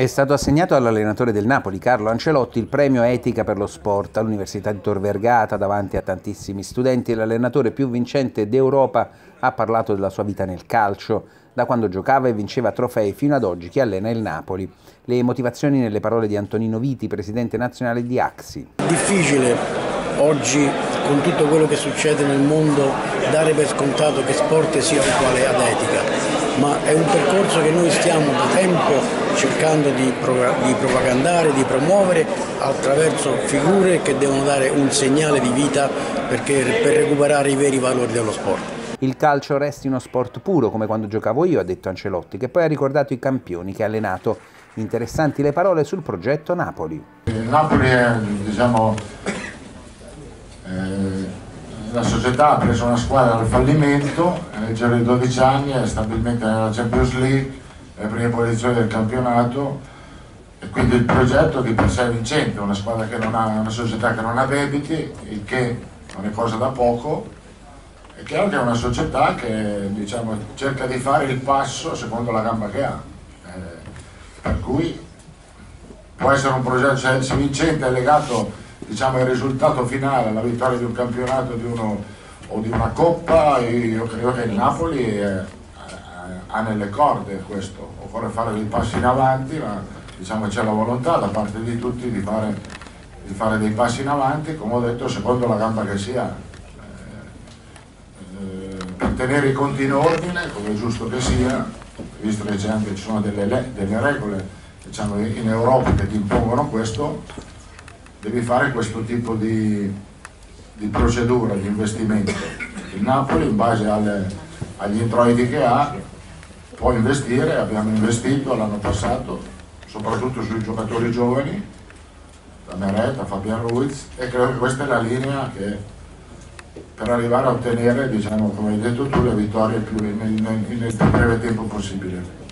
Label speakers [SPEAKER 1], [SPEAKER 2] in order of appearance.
[SPEAKER 1] È stato assegnato all'allenatore del Napoli, Carlo Ancelotti, il premio Etica per lo Sport all'Università di Tor Vergata davanti a tantissimi studenti. L'allenatore più vincente d'Europa ha parlato della sua vita nel calcio, da quando giocava e vinceva trofei fino ad oggi che allena il Napoli. Le motivazioni nelle parole di Antonino Viti, presidente nazionale di AXI.
[SPEAKER 2] Difficile oggi, con tutto quello che succede nel mondo, dare per scontato che sport sia uguale ad etica, ma è un percorso che noi stiamo da tempo cercando di propagandare, di promuovere attraverso figure che devono dare un segnale di vita per recuperare i veri valori dello sport.
[SPEAKER 1] Il calcio resti uno sport puro, come quando giocavo io, ha detto Ancelotti, che poi ha ricordato i campioni che ha allenato. Interessanti le parole sul progetto Napoli.
[SPEAKER 3] Il Napoli è, la società ha preso una squadra dal fallimento, nel giro di 12 anni è stabilmente nella Champions League, le prime posizioni del campionato, e quindi il progetto di per sé è vincente, una squadra che non ha, una società che non ha debiti, il che non è cosa da poco. È chiaro che è una società che cerca di fare il passo secondo la gamba che ha, per cui può essere un progetto, se vincente è legato al risultato finale, alla vittoria di un campionato o di una coppa. Io credo che il Napoli ha nelle corde questo, occorre fare dei passi in avanti, ma c'è la volontà da parte di tutti di fare dei passi in avanti, come ho detto, secondo la gamba che si ha, per tenere i conti in ordine, come è giusto che sia, visto che ci sono delle regole in Europa che ti impongono questo. Devi fare questo tipo di procedura, di investimento. Il Napoli, in base agli introiti che ha, può investire. Abbiamo investito l'anno passato soprattutto sui giocatori giovani, da Meret a Fabian Ruiz, e credo che questa è la linea che per arrivare a ottenere, come hai detto tu, le vittorie nel più breve tempo possibile.